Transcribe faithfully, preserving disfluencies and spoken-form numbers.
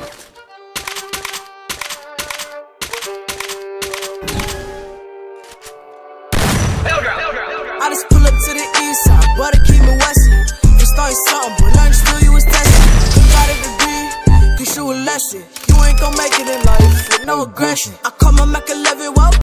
I just pull up to the east side, but I keep me westin'. You started something, but learned still you was testing. You got a degree, cause you a lesson. You ain't gon' make it in life with no aggression. I call my Mac eleven, whoa.